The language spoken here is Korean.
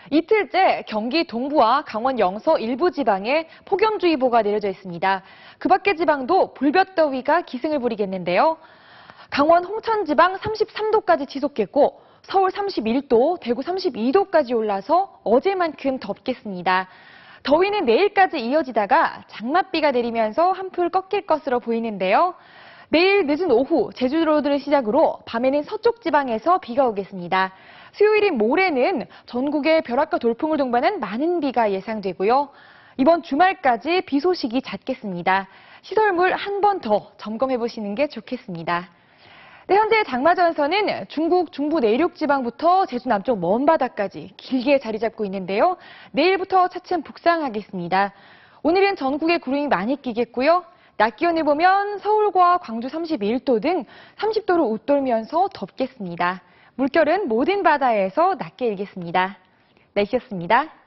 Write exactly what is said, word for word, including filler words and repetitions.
이틀째 경기 동부와 강원 영서 일부 지방에 폭염주의보가 내려져 있습니다. 그 밖의 지방도 불볕더위가 기승을 부리겠는데요. 강원 홍천 지방 삼십삼 도까지 치솟겠고 서울 삼십일 도, 대구 삼십이 도까지 올라서 어제만큼 덥겠습니다. 더위는 내일까지 이어지다가 장맛비가 내리면서 한풀 꺾일 것으로 보이는데요. 내일 늦은 오후 제주도를 시작으로 밤에는 서쪽 지방에서 비가 오겠습니다. 수요일인 모레는 전국에 벼락과 돌풍을 동반한 많은 비가 예상되고요. 이번 주말까지 비 소식이 잦겠습니다. 시설물 한 번 더 점검해 보시는 게 좋겠습니다. 네, 현재 장마전선은 중국 중부 내륙 지방부터 제주 남쪽 먼 바다까지 길게 자리 잡고 있는데요. 내일부터 차츰 북상하겠습니다. 오늘은 전국에 구름이 많이 끼겠고요. 낮 기온을 보면 서울과 광주 삼십일 도 등 삼십 도를 웃돌면서 덥겠습니다. 물결은 모든 바다에서 낮게 일겠습니다. 날씨였습니다.